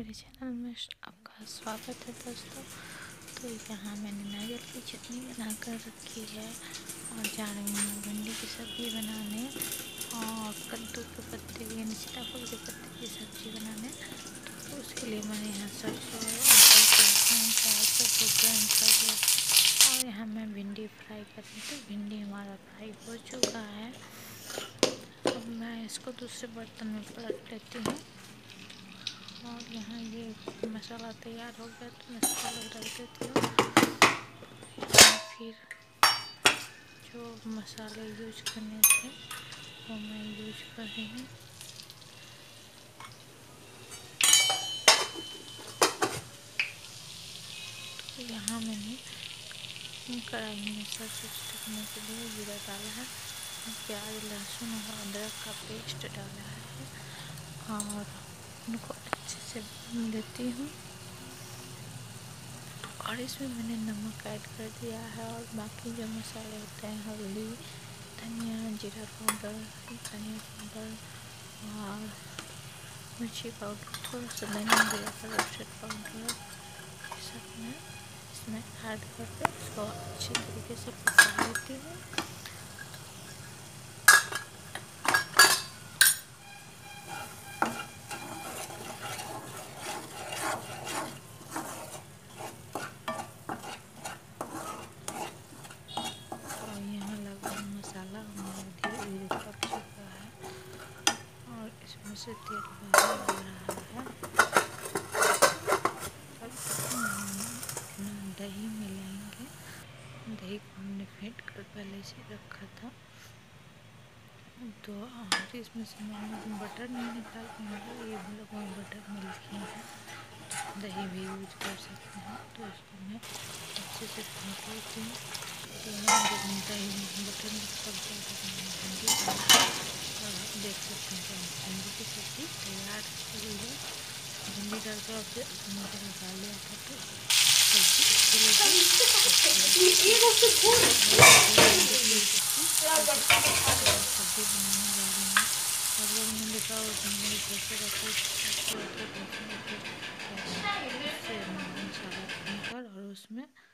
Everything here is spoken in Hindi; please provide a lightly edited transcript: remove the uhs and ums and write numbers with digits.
मेरे चैनल में आपका स्वागत है दोस्तों। तो यहाँ मैंने नारियल की चटनी बनाकर रखी है और जा रही हूँ भिंडी की सब्ज़ी बनाने और कद्दू के पत्ते की यानी सीताफल के पत्ते की सब्ज़ी बनाने। तो उसके लिए मैंने यहाँ सरसों प्याज सबको ग्राइंड कर लिया और यहाँ मैं भिंडी फ्राई कर रही। तो भिंडी हमारा फ्राई हो चुका है। अब मैं इसको दूसरे बर्तन में पलट लेती हूँ और यहाँ ये मसाला तैयार हो गया तो मसाला डाल देती हूँ। फिर जो मसाले यूज करने थे वो मैं यूज कर रही हूँ। तो यहाँ मैंने कढ़ाई में सरसों छिड़कने के लिए जीरा डाला है, प्याज लहसुन और अदरक का पेस्ट डाला है और उनको अच्छे से भून लेती हूँ। और इसमें मैंने नमक ऐड कर दिया है और बाकी जो मसाले होते हैं हल्दी, धनिया, जीरा पाउडर, धनिया पाउडर और मिर्ची पाउडर, थोड़ा सा धनिया जीरा का रोस्टेड पाउडर, ये सब मैं इसमें ऐड करके इसको अच्छी तरीके से पका लेती हूँ। मसाला हमारा धीरे धीरे पक चुका है और इसमें से तेल बाहर आ रहा है। अब अपना दही मिलाएंगे। दही को हमने फेंट कर पहले से रखा था। तो और इसमें से मैंने बटर नहीं निकाल पाऊँगा, ये लोग बटर मिल्की है, दही भी यूज कर सकते हैं। तो इसको मैं अच्छे से फेंट लेती हूँ। तो दही बटर में पक जाएगा तो मैं भिंडी और देख सकते हैं कि भिंडी की सब्ज़ी तैयार हो गई है। भिंडी डालकर और फिर टमाटर डाल लिया था तो सब्ज़ी सब्ज़ी बनाने जा रही हूँ। और लोग ने देखा और मेरे जैसे रखो उससे मसाला भूनकर और उसमें